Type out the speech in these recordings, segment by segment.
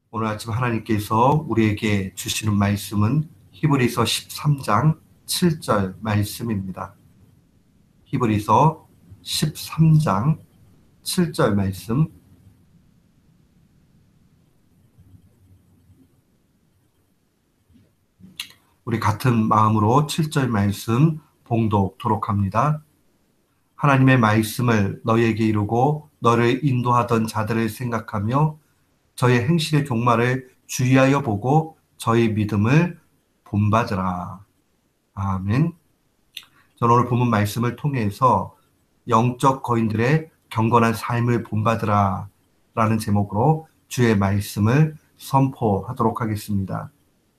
오늘 아침 하나님께서 우리에게 주시는 말씀은 히브리서 13장 7절 말씀입니다. 히브리서 13장 7절 말씀, 우리 같은 마음으로 7절 말씀 봉독토록 합니다. 하나님의 말씀을 너희에게 이루고 너를 인도하던 자들을 생각하며 저의 행실의 종말을 주의하여 보고 저희 믿음을 본받으라. 아멘. 저는 오늘 본문 말씀을 통해서 영적 거인들의 경건한 삶을 본받으라 라는 제목으로 주의 말씀을 선포하도록 하겠습니다.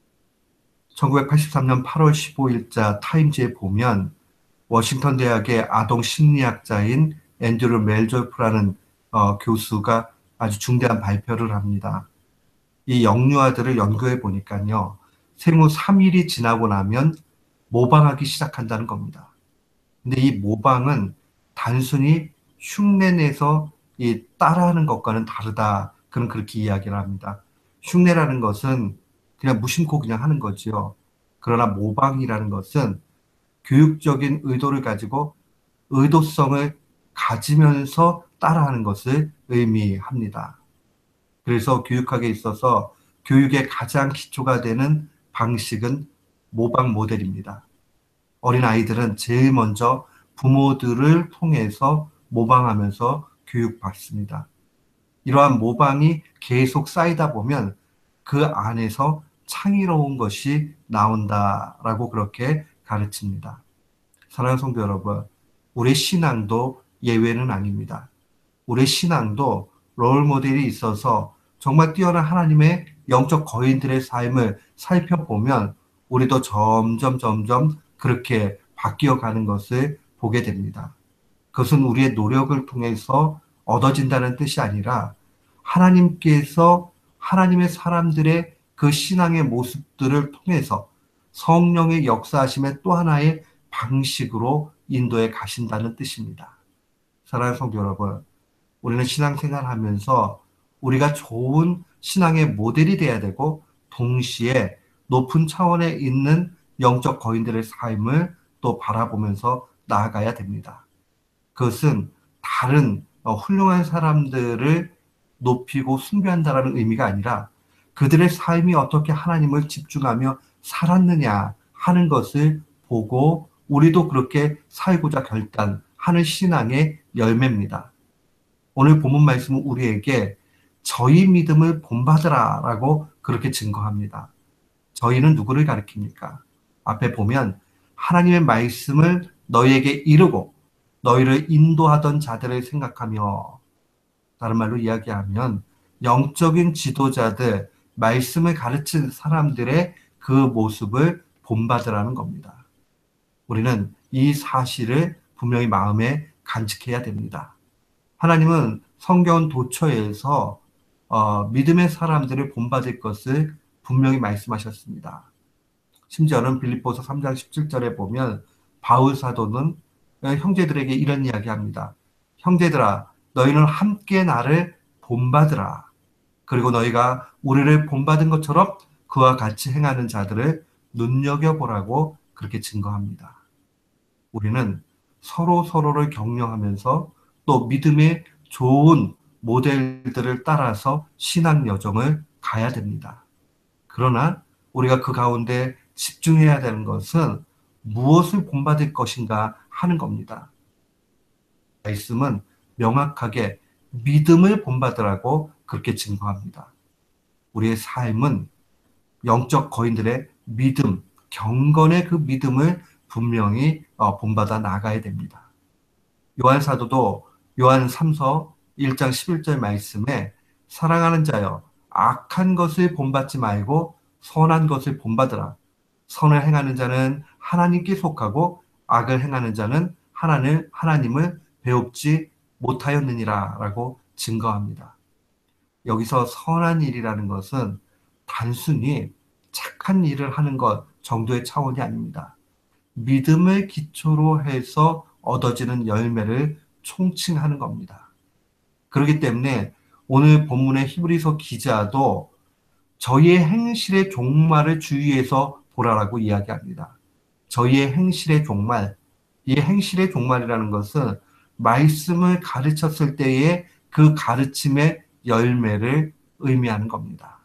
1983년 8월 15일자 타임즈에 보면 워싱턴 대학의 아동 심리학자인 앤드류 멜졸프라는 교수가 아주 중대한 발표를 합니다. 이 영유아들을 연구해 보니까요, 생후 3일이 지나고 나면 모방하기 시작한다는 겁니다. 근데 이 모방은 단순히 흉내내서 이 따라하는 것과는 다르다. 그는 그렇게 이야기를 합니다. 흉내라는 것은 그냥 무심코 그냥 하는 거지요. 그러나 모방이라는 것은 교육적인 의도를 가지고 의도성을 가지면서 따라하는 것을 의미합니다. 그래서 교육학에 있어서 교육의 가장 기초가 되는 방식은 모방 모델입니다. 어린 아이들은 제일 먼저 부모들을 통해서 모방하면서 교육받습니다. 이러한 모방이 계속 쌓이다 보면 그 안에서 창의로운 것이 나온다라고 그렇게 가르칩니다. 사랑하는 성도 여러분, 우리 신앙도 예외는 아닙니다. 우리 신앙도 롤 모델이 있어서 정말 뛰어난 하나님의 영적 거인들의 삶을 살펴보면 우리도 점점 그렇게 바뀌어가는 것을 보게 됩니다. 그것은 우리의 노력을 통해서 얻어진다는 뜻이 아니라 하나님께서 하나님의 사람들의 그 신앙의 모습들을 통해서 성령의 역사하심의 또 하나의 방식으로 인도해 가신다는 뜻입니다. 사랑하는 성도 여러분, 우리는 신앙생활 하면서 우리가 좋은 신앙의 모델이 돼야 되고 동시에 높은 차원에 있는 영적 거인들의 삶을 또 바라보면서 나아가야 됩니다. 그것은 다른 훌륭한 사람들을 높이고 숭배한다는 의미가 아니라 그들의 삶이 어떻게 하나님을 집중하며 살았느냐 하는 것을 보고 우리도 그렇게 살고자 결단하는 신앙의 열매입니다. 오늘 본문 말씀은 우리에게 저희 믿음을 본받으라 라고 그렇게 증거합니다. 저희는 누구를 가리킵니까? 앞에 보면 하나님의 말씀을 너희에게 이루고 너희를 인도하던 자들을 생각하며, 다른 말로 이야기하면 영적인 지도자들, 말씀을 가르친 사람들의 그 모습을 본받으라는 겁니다. 우리는 이 사실을 분명히 마음에 간직해야 됩니다. 하나님은 성경 도처에서 믿음의 사람들을 본받을 것을 분명히 말씀하셨습니다. 심지어는 빌립보서 3장 17절에 보면 바울 사도는 형제들에게 이런 이야기합니다. 형제들아, 너희는 함께 나를 본받으라. 그리고 너희가 우리를 본받은 것처럼 그와 같이 행하는 자들을 눈여겨보라고 그렇게 증거합니다. 우리는 서로를 격려하면서 또 믿음의 좋은 모델들을 따라서 신앙 여정을 가야 됩니다. 그러나 우리가 그 가운데 집중해야 되는 것은 무엇을 본받을 것인가 하는 겁니다. 말씀은 명확하게 믿음을 본받으라고 그렇게 증거합니다. 우리의 삶은 영적 거인들의 믿음, 경건의 그 믿음을 분명히 본받아 나가야 됩니다. 요한 사도도 요한 3서 1장 11절 말씀에 사랑하는 자여, 악한 것을 본받지 말고 선한 것을 본받으라. 선을 행하는 자는 하나님께 속하고 악을 행하는 자는 하나님을 배웁지 못하였느니라 라고 증거합니다. 여기서 선한 일이라는 것은 단순히 착한 일을 하는 것 정도의 차원이 아닙니다. 믿음을 기초로 해서 얻어지는 열매를 총칭하는 겁니다. 그렇기 때문에 오늘 본문의 히브리서 기자도 저희의 행실의 종말을 주의해서 보라라고 이야기합니다. 저희의 행실의 종말, 이 행실의 종말이라는 것은 말씀을 가르쳤을 때의 그 가르침의 열매를 의미하는 겁니다.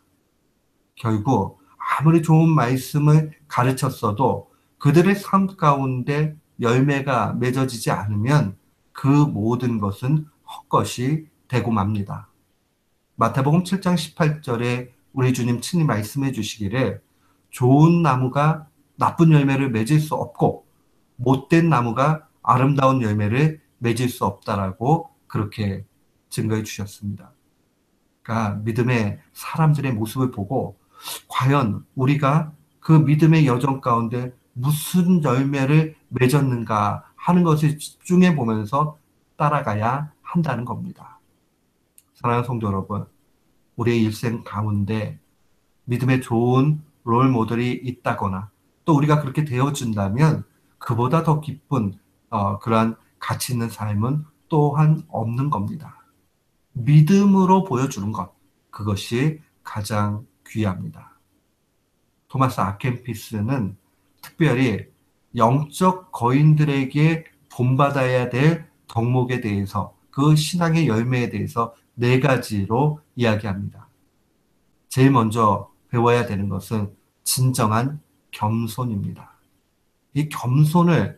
결국 아무리 좋은 말씀을 가르쳤어도 그들의 삶 가운데 열매가 맺어지지 않으면 그 모든 것은 헛것이 되고 맙니다. 마태복음 7장 18절에 우리 주님 친히 말씀해 주시기를 좋은 나무가 나쁜 열매를 맺을 수 없고 못된 나무가 아름다운 열매를 맺을 수 없다라고 그렇게 증거해 주셨습니다. 그러니까 믿음의 사람들의 모습을 보고 과연 우리가 그 믿음의 여정 가운데 무슨 열매를 맺었는가 하는 것을 집중해 보면서 따라가야 한다는 겁니다. 사랑하는 성도 여러분, 우리의 일생 가운데 믿음의 좋은 롤 모델이 있다거나 또 우리가 그렇게 되어준다면 그보다 더 기쁜 그러한 가치 있는 삶은 또한 없는 겁니다. 믿음으로 보여주는 것, 그것이 가장 귀합니다. 토마스 아켄피스는 특별히 영적 거인들에게 본받아야 될 덕목에 대해서 그 신앙의 열매에 대해서 네 가지로 이야기합니다. 제일 먼저 배워야 되는 것은 진정한 겸손입니다. 이 겸손을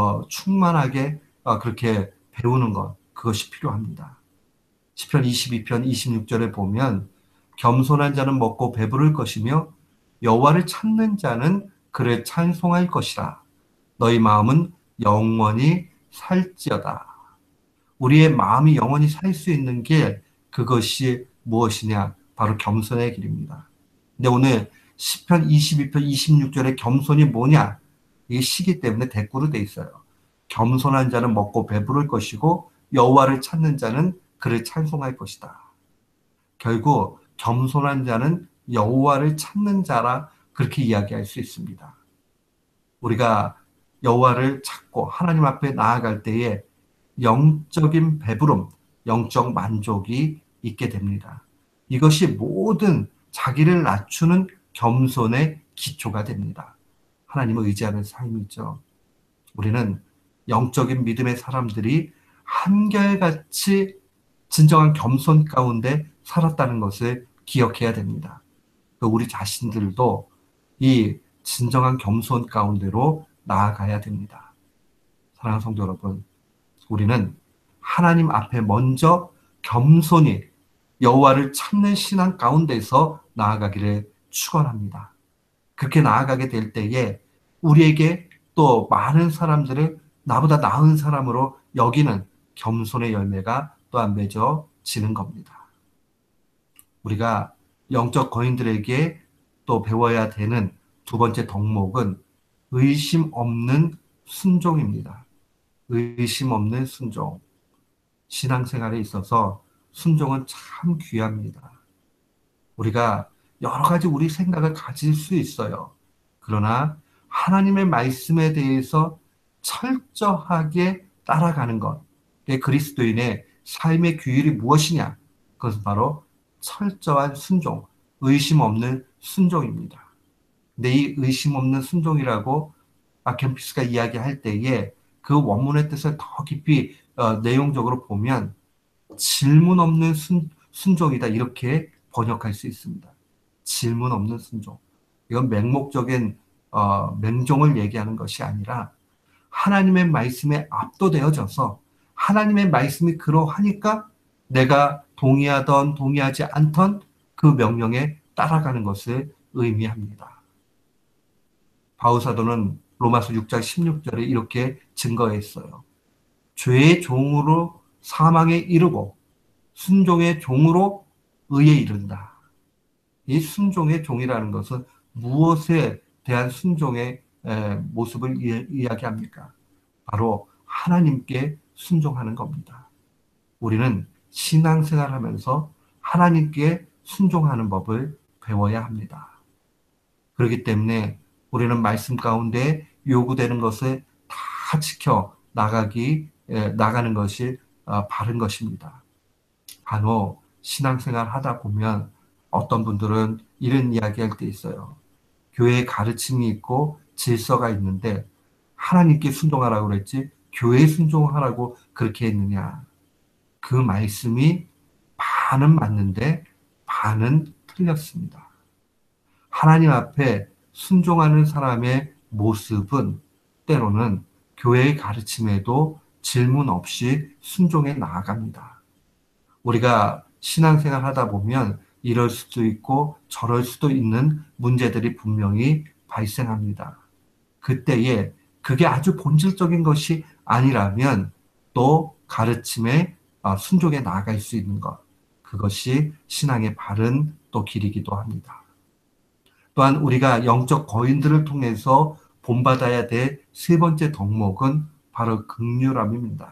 충만하게 그렇게 배우는 것, 그것이 필요합니다. 시편 22편 26절에 보면 겸손한 자는 먹고 배부를 것이며 여호와를 찾는 자는 그를 찬송할 것이라. 너희 마음은 영원히 살지어다. 우리의 마음이 영원히 살 수 있는 길, 그것이 무엇이냐? 바로 겸손의 길입니다. 근데 오늘 시편 22편 26절에 겸손이 뭐냐? 이게 시기 때문에 대꾸로 돼 있어요. 겸손한 자는 먹고 배부를 것이고 여호와를 찾는 자는 그를 찬송할 것이다. 결국 겸손한 자는 여호와를 찾는 자라 그렇게 이야기할 수 있습니다. 우리가 여호와를 찾고 하나님 앞에 나아갈 때에 영적인 배부름, 영적 만족이 있게 됩니다. 이것이 모든 자기를 낮추는 겸손의 기초가 됩니다. 하나님을 의지하는 삶이죠. 우리는 영적인 믿음의 사람들이 한결같이 진정한 겸손 가운데 살았다는 것을 기억해야 됩니다. 우리 자신들도 이 진정한 겸손 가운데로 나아가야 됩니다. 사랑하는 성도 여러분, 우리는 하나님 앞에 먼저 겸손히 여호와를 찾는 신앙 가운데서 나아가기를 축원합니다. 그렇게 나아가게 될 때에 우리에게 또 많은 사람들을 나보다 나은 사람으로 여기는 겸손의 열매가 또한 맺어지는 겁니다. 우리가 영적 거인들에게 또 배워야 되는 두 번째 덕목은 의심 없는 순종입니다. 의심 없는 순종. 신앙생활에 있어서 순종은 참 귀합니다. 우리가 여러 가지 우리 생각을 가질 수 있어요. 그러나 하나님의 말씀에 대해서 철저하게 따라가는 것. 그리스도인의 삶의 규율이 무엇이냐? 그것은 바로 철저한 순종, 의심 없는 순종입니다. 근데 이 의심 없는 순종이라고 아켄피스가 이야기할 때에 그 원문의 뜻을 더 깊이 내용적으로 보면 질문 없는 순종이다 이렇게 번역할 수 있습니다. 질문 없는 순종. 이건 맹목적인 맹종을 얘기하는 것이 아니라 하나님의 말씀에 압도되어져서 하나님의 말씀이 그러하니까 내가 동의하던 동의하지 않던 그 명령에 따라가는 것을 의미합니다. 바울사도는 로마서 6장 16절에 이렇게 증거했어요. 죄의 종으로 사망에 이르고 순종의 종으로 의에 이른다. 이 순종의 종이라는 것은 무엇에 대한 순종의 모습을 이야기합니까? 바로 하나님께 순종하는 겁니다. 우리는 신앙생활하면서 하나님께 순종하는 법을 배워야 합니다. 그렇기 때문에 우리는 말씀 가운데 요구되는 것을 다 지켜 나가는 것이 바른 것입니다. 간혹 신앙생활 하다 보면 어떤 분들은 이런 이야기할 때 있어요. 교회에 가르침이 있고 질서가 있는데 하나님께 순종하라고 그랬지 교회에 순종하라고 그렇게 했느냐. 그 말씀이 반은 맞는데 반은 틀렸습니다. 하나님 앞에 순종하는 사람의 모습은 때로는 교회의 가르침에도 질문 없이 순종해 나아갑니다. 우리가 신앙생활 하다 보면 이럴 수도 있고 저럴 수도 있는 문제들이 분명히 발생합니다. 그때에 그게 아주 본질적인 것이 아니라면 또 가르침에 순종해 나아갈 수 있는 것. 그것이 신앙의 바른 또 길이기도 합니다. 또한 우리가 영적 거인들을 통해서 본받아야 될 세 번째 덕목은 바로 긍휼함입니다.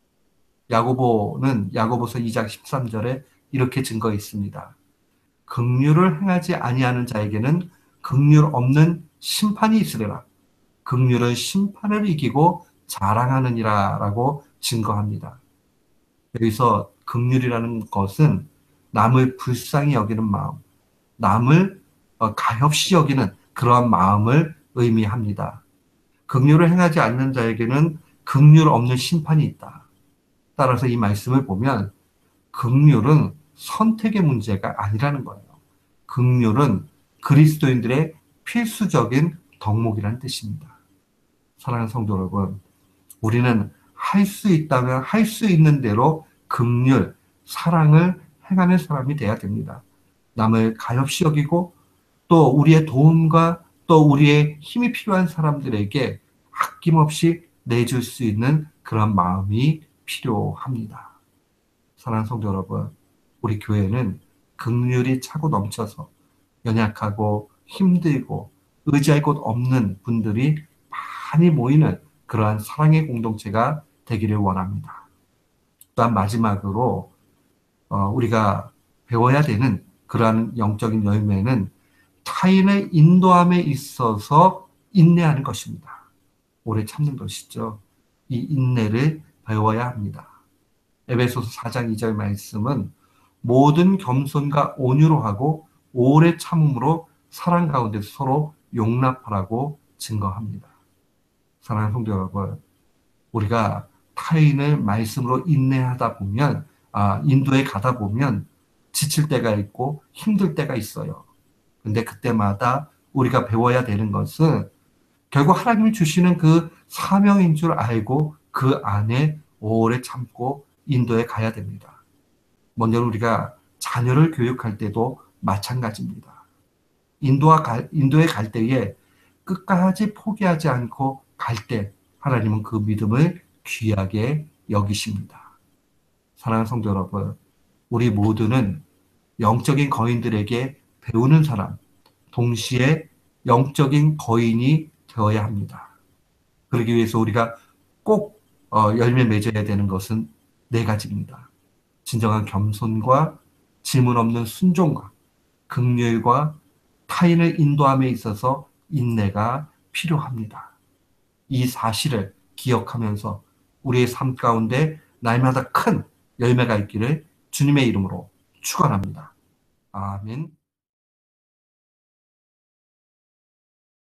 야고보는 야고보서 2장 13절에 이렇게 증거했습니다. 긍휼을 행하지 아니하는 자에게는 긍휼 없는 심판이 있으리라. 긍휼은 심판을 이기고 자랑하느니라라고 증거합니다. 여기서 긍휼이라는 것은 남을 불쌍히 여기는 마음, 남을 가엾이 여기는 그러한 마음을 의미합니다. 긍휼을 행하지 않는 자에게는 긍휼 없는 심판이 있다. 따라서 이 말씀을 보면 긍휼은 선택의 문제가 아니라는 거예요. 긍휼은 그리스도인들의 필수적인 덕목이라는 뜻입니다. 사랑하는 성도 여러분, 우리는 할 수 있다면 할 수 있는 대로 긍휼, 사랑을 행하는 사람이 돼야 됩니다. 남을 가엾이 여기고 또 우리의 도움과 또 우리의 힘이 필요한 사람들에게 아낌없이 내줄 수 있는 그런 마음이 필요합니다. 사랑하는 성도 여러분, 우리 교회는 긍휼이 차고 넘쳐서 연약하고 힘들고 의지할 곳 없는 분들이 많이 모이는 그러한 사랑의 공동체가 되기를 원합니다. 또한 마지막으로 우리가 배워야 되는 그러한 영적인 열매는 타인의 인도함에 있어서 인내하는 것입니다. 오래 참는 것이죠. 이 인내를 배워야 합니다. 에베소서 4장 2절 말씀은 모든 겸손과 온유로 하고 오래 참음으로 사랑 가운데 서로 용납하라고 증거합니다. 사랑하는 성도 여러분, 우리가 타인을 말씀으로 인내하다 보면, 인도에 가다 보면 지칠 때가 있고 힘들 때가 있어요. 근데 그때마다 우리가 배워야 되는 것은 결국 하나님이 주시는 그 사명인 줄 알고 그 안에 오래 참고 인도에 가야 됩니다. 먼저 우리가 자녀를 교육할 때도 마찬가지입니다. 인도에 갈 때에 끝까지 포기하지 않고 갈 때 하나님은 그 믿음을 귀하게 여기십니다. 사랑하는 성도 여러분, 우리 모두는 영적인 거인들에게 배우는 사람, 동시에 영적인 거인이 되어야 합니다. 그러기 위해서 우리가 꼭 열매 맺어야 되는 것은 네 가지입니다. 진정한 겸손과 질문 없는 순종과 긍휼과 타인을 인도함에 있어서 인내가 필요합니다. 이 사실을 기억하면서 우리의 삶 가운데 날마다 큰 열매가 있기를 주님의 이름으로 축원합니다. 아멘.